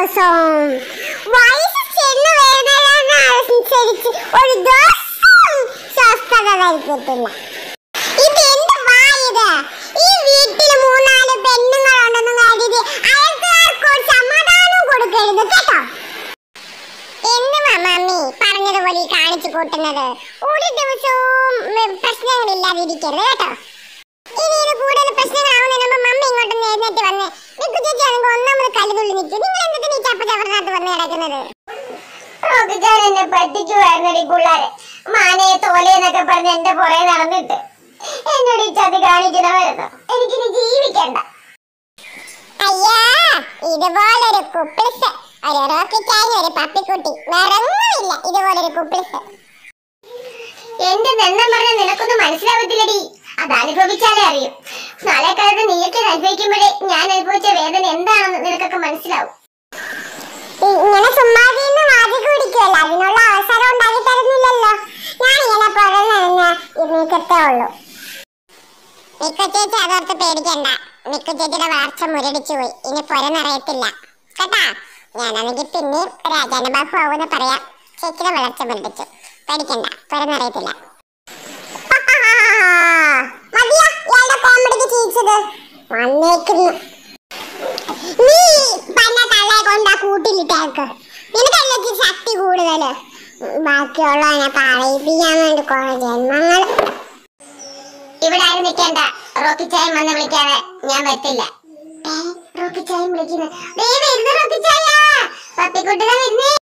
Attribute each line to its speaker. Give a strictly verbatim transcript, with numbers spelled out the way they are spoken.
Speaker 1: ദിവസവും വയസ്സ് ചെന്ന് വരുന്നതിനനുസരിച്ച് ഒരു ദിവസം സ്വസ്ഥത വരുത്തിട്ടില്ല. ഇത് എന്ത് വായത്? ഈ വീട്ടിൽ മൂന്നാല് പെണ്ണുങ്ങളുണ്ടെന്ന് കരുതി അയൽക്കാർക്കൊരു സമാധാനം കൊടുക്കരുത് കേട്ടോ. എന്തുവാ മമ്മി പറഞ്ഞതുപോലെ കാണിച്ചു കൂട്ടുന്നത്? ഒരു ദിവസവും പ്രശ്നങ്ങളില്ലാതിരിക്കരുത് കേട്ടോ. ഇനി ഇത് കൂടുതൽ പ്രശ്നങ്ങളാവുന്നതിന് മുമ്പ് മമ്മി ഇങ്ങോട്ടൊന്ന് എഴുന്നേറ്റ് വന്ന് നിക്കു ചേച്ചി ആണെങ്കിൽ ഒന്നാമത് കല്ലുതുള്ളി നിൽക്കും. നിങ്ങൾ എന്തിനാ ഈ ചപ്പ ചവറിനകത്ത് വന്ന് കിടക്കുന്നത്?
Speaker 2: എന്നെ പറ്റിക്കുവായിരുന്നടി പിള്ളേരെ. മാനയെ തോലെന്നൊക്കെ പറഞ്ഞ് എന്റെ പുറകെ നടന്നിട്ട് എന്നോട് ഈ ചതി കാണിക്കണമായിരുന്നു. എനിക്കിനി ജീവിക്കണ്ട.
Speaker 1: അയ്യാ, ഇതുപോലൊരു കുപ്പിൾസ്, ഒരു റോക്കിച്ചായി, ഒരു പപ്പിക്കുട്ടി, വേറൊന്നുമില്ല ഇതുപോലൊരു കുപ്പിൾസ്.
Speaker 2: എന്റെ നെണ്ണം പറഞ്ഞ നിനക്കൊന്നും മനസ്സിലാവത്തില്ലടി. അത് അനുഭവിച്ചാലേ അറിയും. നാളെ കാലത്ത് നീയൊക്കെ അനുഭവിക്കുമ്പോഴേ ഞാൻ അനുഭവിച്ച വേദന എന്താണെന്ന് നിനക്കൊക്കെ മനസ്സിലാവും.
Speaker 1: ഇങ്ങനെ ചുമ്മാതിന്ന് വാതിൽ കുടിക്കുമല്ലോ, അതിനുള്ള അവസരം ഉണ്ടാക്കി തരുന്നില്ലല്ലോ. ഞാൻ ഇങ്ങനെ പുറന്ന് നിൽക്കത്തേ ഉള്ളൂ. നിക്കു ചേച്ചി അതോർത്ത് പേടിക്കണ്ട. നിക്കു ചേച്ചിയുടെ വളർച്ച മുരടിച്ചു പോയി. ഇനി പുറന്നറിയത്തില്ല കേട്ടാ. ഞാനാണെങ്കിൽ പിന്നെ രാജാനുബാഹു ആവൂന്ന് പറയാം. ചേച്ചിയുടെ വളർച്ച മുരടിച്ചു, പേടിക്കണ്ട, പുറന്നറിയത്തില്ല. മതിയാ ഇയാളുടെ കോമഡിക്ക് ചിരിച്ചത്. വന്നേക്കുന്നു നീ പന്ന തള്ളയെ കൊണ്ടാ കൂട്ടിലിട്ടേക്ക്. നിനക്കല്ലേ ശക്തി കൂടുതല്. ബാക്കിയുള്ളവനെ പറയിപ്പിക്കാൻ വേണ്ടി കുറെ ജന്മങ്ങൾ.
Speaker 2: ഇവിടെ ആരും നിൽക്കണ്ട. റോക്കിച്ചായം വന്ന് വിളിക്കാതെ ഞാൻ വരത്തില്ല. റോക്കിച്ചായം വിളിക്കുന്നത്. പപ്പിക്കുട്ടിനെ വരുന്നേ.